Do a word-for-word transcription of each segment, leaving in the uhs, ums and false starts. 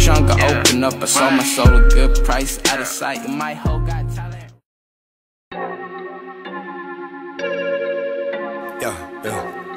trunk, I open up, I sold my soul a good price. Out of sight, and my hoe got talent. Yeah, yeah,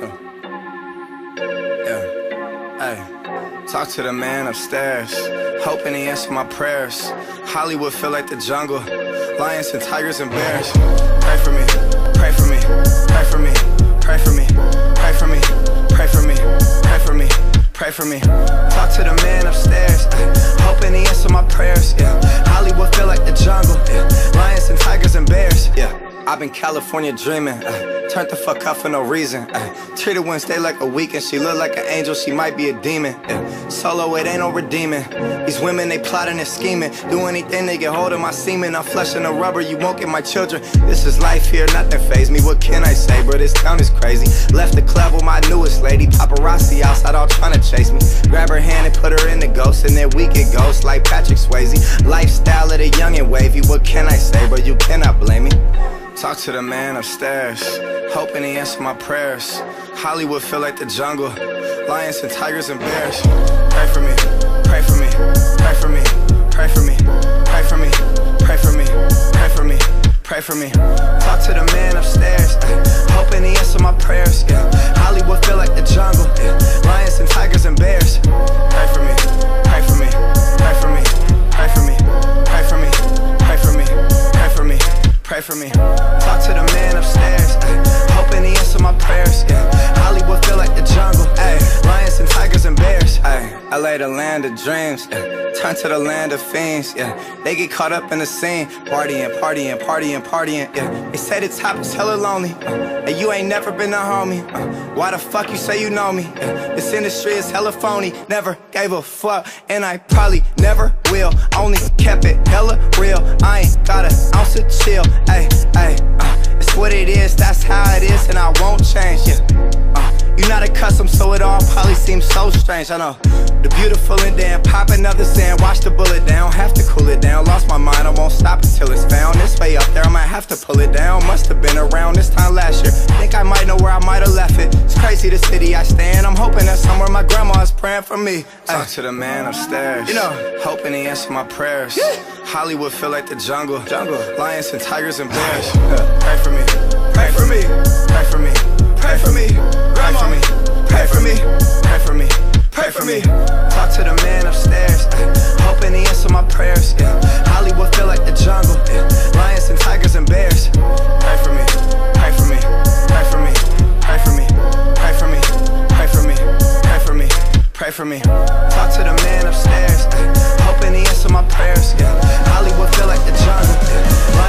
yeah. Yeah, hey. Talk to the man upstairs, hoping he answer my prayers. Hollywood feel like the jungle, lions and tigers and bears. Pray for me, pray for me, pray for me, pray for me, pray for me, pray for me, pray for me, pray for me. Talk to the man upstairs, ay, hoping he answer my prayers. Yeah, Hollywood feel like the jungle, yeah, lions and tigers and bears. Yeah, I've been California dreaming, ay, turned the fuck up for no reason. Ay, treated Wednesday like a weekend, she look like an angel, she might be a demon. Yeah, solo, it ain't no redeeming. These women, they plotting and scheming, do anything they get hold of my semen. I'm flushing the rubber, you won't get my children. This is life here, nothing faze me. What can I say, bro? This town is crazy. Left the club with my newest lady, paparazzi outside all trying to chase me. Grab her hand and put her in the ghost, and then we get ghosts like Patrick Swayze. Lifestyle of the young and wavy. What can I say, bro? You cannot blame me. Talk to the man upstairs, hoping he answer my prayers. Hollywood feel like the jungle, lions and tigers and bears. Pray for me, pray for me, pray for me, pray for me, pray for me, pray for me, pray for me, pray for me. Talk to the man upstairs, ay, hoping he answer my prayers. Yeah, Hollywood feel like the jungle, yeah, lions and tigers and bears. Pray for me, pray for me, pray for me, pray for me, pray for me, pray for me, pray for me, pray for me. Talk to the man upstairs, ay, hoping he answer my prayers. Yeah, Hollywood feel like the jungle, ay, lions and tigers and bears. Ay, L A the land of dreams, yeah, turn to the land of fiends. Yeah, they get caught up in the scene, partying, partying, partying, partying. Yeah, they say the top is hella lonely, uh, and you ain't never been a homie. Uh, why the fuck you say you know me? Uh, this industry is hella phony. Never gave a fuck, and I probably never will. Only kept it hella real. I ain't got an ounce of chill. Ay, ay, uh, it's what it is. That's how it is, and I won't change. Yeah. Uh, You're not accustomed, so it all probably seems so strange. I know the beautiful and then pop another sand. Watch the bullet down, have to cool it down. Lost my mind, I won't stop until it's found. This way up there, I might have to pull it down. Must have been around this time last year. Think I might know where I might have left it. It's crazy the city I stay in. I'm hoping that somewhere my grandma is praying for me. Talk to the man upstairs, you know, hoping he answer my prayers. Yeah. Hollywood feel like the jungle, jungle, lions and tigers and bears. Yeah. Pray for me, pray for me, pray for me, pray for me, pray for me, pray for me, pray for me, pray for me. Talk to the man upstairs, ay, hoping he answer my prayers. Yeah, Hollywood feel like the jungle, yeah, lions and tigers and bears. Pray for me, pray for me, pray for me, pray for me, pray for me, pray for me, pray for me, pray for me. Talk to the man upstairs, ay, hoping he answer my prayers. Yeah, Hollywood feel like the jungle, yeah,